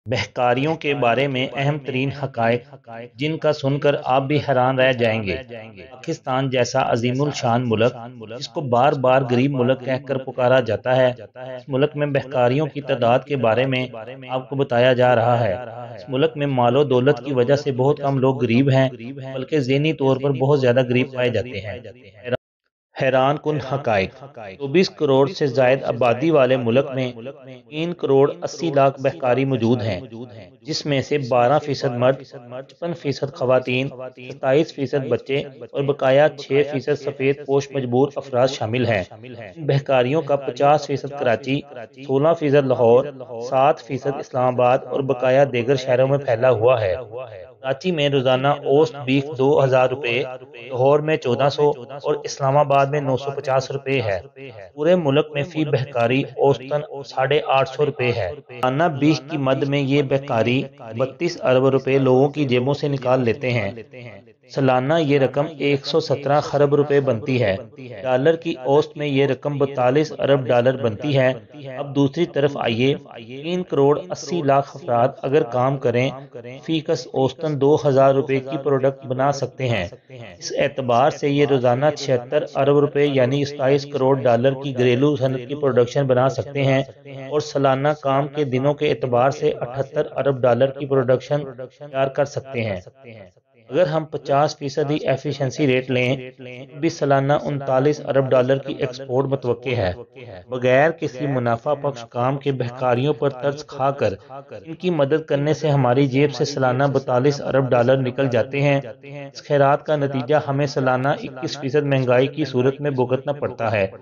بہکاریوں کے بارے میں اہم ترین حقائق جن کا سن کر آپ بھی حیران رہ جائیں گے۔ پاکستان جیسا عظیم الشان ملک، جس کو بار بار غریب ملک کہہ کر پکارا جاتا ہے، اس ملک میں بہکاریوں کی تعداد کے بارے میں آپ کو بتایا جا رہا ہے۔ اس ملک میں مال و دولت کی وجہ سے بہت کم لوگ غریب ہیں، بلکہ ذہنی طور پر بہت زیادہ غریب پائے جاتے ہیں۔ حیران کن حقائق: 24 کروڑ سے زائد آبادی والے ملک میں 3 کروڑ 80 لاکھ بہکاری موجود ہیں، جس میں سے 12% مرد، 55% خواتین، 27% بچے اور بقایا 6% سفید پوش مجبور افراد شامل ہیں۔ ان بہکاریوں کا 50% کراچی، 16% لاہور، 7% اسلام آباد اور بقایا دیگر شہروں میں پھیلا ہوا ہے۔ کراچی میں روزانہ اوسط بیف 2000 روپے، لاہور میں 1400 اور اسلام آباد میں 950 روپے ہے۔ پورے ملک میں فی بہکاری اوسطاً 850 روپے ہے۔ سالانہ بیف کی مد میں یہ بہکاری 32 ارب روپے لوگوں کی جیبوں سے نکال لیتے ہیں۔ سالانہ یہ رقم 117 خرب روپے بنتی ہے۔ ڈالر کی اوسط میں یہ رقم 42 ارب ڈالر بنتی ہے۔ اب دوسری طرف آئیے، 3 کروڑ 80 لاکھ افراد اگر کام کریں فی کس اوسطاً 2000 روپے کی پروڈکٹ بنا سکتے ہیں۔ اس اعتبار سے یہ روزانہ 76 ارب روپے یعنی 27 کروڑ ڈالر کی گھریلو صنعت کی پروڈکشن بنا سکتے ہیں، اور سالانہ کام کے دنوں کے اعتبار سے 78 ارب ڈالر کی پروڈکشن تیار کر سکتے ہیں۔ اگر ہم 50% ایفیشنسی ریٹ لیں تو بھی سالانہ 39 ارب ڈالر کی ایکسپورٹ متوقع ہے۔ بغیر کسی منافع بخش کام کے بہکاریوں پر ترس کھا کر ان کی مدد کرنے سے ہماری جیب سے سالانہ 42 ارب ڈالر نکل جاتے ہیں۔ اس خیرات کا نتیجہ ہمیں سالانہ 21% مہنگائی کی صورت میں بھگتنا پڑتا ہے،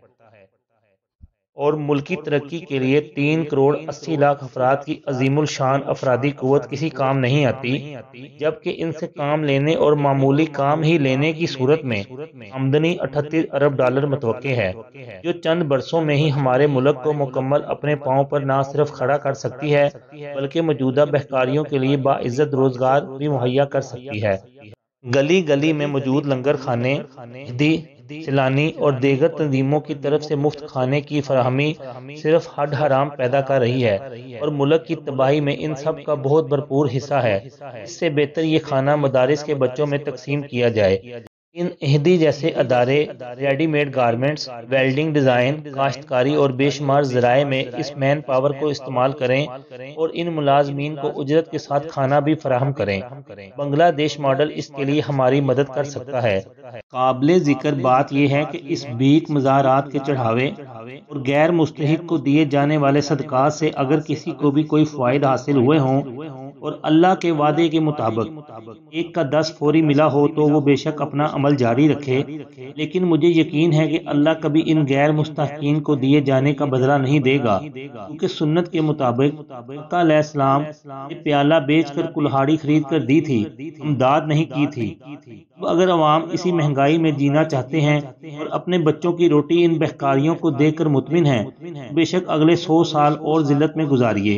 اور ملکی ترقی کے لیے 3 کروڑ 80 لاکھ افراد کی عظیم الشان افرادی قوت کسی کام نہیں آتی، جبکہ ان سے کام لینے اور معمولی کام ہی لینے کی صورت میں آمدنی 38 ارب ڈالر متوقع ہے، جو چند برسوں میں ہی ہمارے ملک کو مکمل اپنے پاؤں پر نہ صرف کھڑا کر سکتی ہے بلکہ موجودہ بہکاریوں کے لیے باعزت روزگار بھی مہیا کر سکتی ہے۔ گلی گلی میں موجود لنگر خانے، مہدی، سیلانی اور دیگر تنظیموں کی طرف سے مفت کھانے کی فراہمی صرف ہڈ حرام پیدا کر رہی ہے، اور ملک کی تباہی میں ان سب کا بہت بھرپور حصہ ہے۔ اس سے بہتر یہ کھانا مدارس کے بچوں میں تقسیم کیا جائے۔ ان مہدی جیسے ادارے ready made garments, welding, design, کاشتکاری اور بے شمار ذرائع میں اس مین پاور کو استعمال کریں اور ان ملازمین کو اجرت کے ساتھ کھانا بھی فراہم کریں۔ بنگلہ دیش ماڈل اس کے لیے ہماری مدد کر سکتا ہے۔ قابل ذکر بات یہ ہے کہ اس بھیک مزارات کے چڑھاوے اور غیر مستحق کو دیے جانے والے صدقات سے اگر کسی کو بھی کوئی فوائد حاصل ہوئے ہوں اور اللہ کے وعدے کے مطابق 1 کا 10 فوری ملا ہو تو وہ بے شک اپنا عمل جاری رکھے، لیکن مجھے یقین ہے کہ اللہ کبھی ان غیر مستحقین کو دیے جانے کا بدلہ نہیں دے گا، کیونکہ سنت کے مطابق آقا علیہ السلام نے پیالہ بیچ کر کلہاڑی خرید کر دی تھی، امداد نہیں کی تھی۔ اب اگر عوام اسی مہنگائی میں جینا چاہتے ہیں اور اپنے بچوں کی روٹی ان بہکاریوں کو دیکھ کر مطمئن ہیں تو بے شک اگلے 100 سال اور ذلت میں گزاریے۔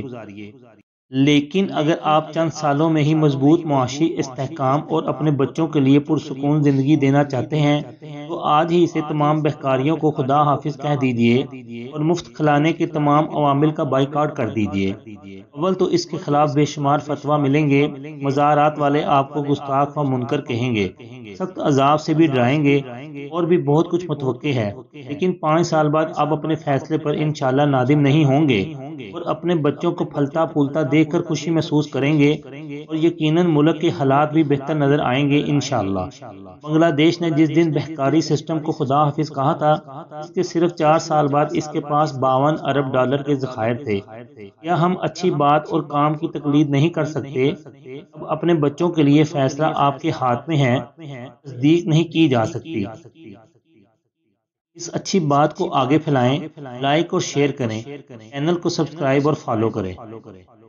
لیکن اگر آپ چند سالوں میں ہی مضبوط معاشی استحکام اور اپنے بچوں کے لیے پرسکون زندگی دینا چاہتے ہیں تو آج ہی اسے تمام بہکاریوں کو خدا حافظ کہہ دیجئے اور مفت کھلانے کے تمام عوامل کا بائیکاٹ کر دیجئے۔ اول تو اس کے خلاف بے شمار فتویٰ ملیں گے، مزارات والے آپ کو گستاخ و منکر کہیں گے، سخت عذاب سے بھی ڈرائیں گے، اور بھی بہت کچھ متوقع ہے، لیکن 5 سال بعد آپ اپنے فیصلے پر انشاءاللہ نادم نہیں ہوں گے اور اپنے بچوں کو پھلتا پھولتا دیکھ کر خوشی محسوس کریں گے، اور یقیناً ملک کے حالات بھی بہتر نظر آئیں گے انشاءاللہ۔ بنگلہ دیش نے جس دن بہکاری سسٹم کو خدا حافظ کہا تھا، اس کے صرف 4 سال بعد اس کے پاس 52 ارب ڈالر کے ذخائر تھے۔ کیا ہم اچھی بات اور کام کی تقلید نہیں کر سکتے؟ اب اپنے بچوں کے لیے فیصلہ آپ کے ہاتھ میں ہے، تصدیق نہیں کی جا سکتی۔ اس اچھی بات کو آگے پھیلائیں، لائک اور شیئر کریں، چینل کو سبسکرائب اور فالو کریں۔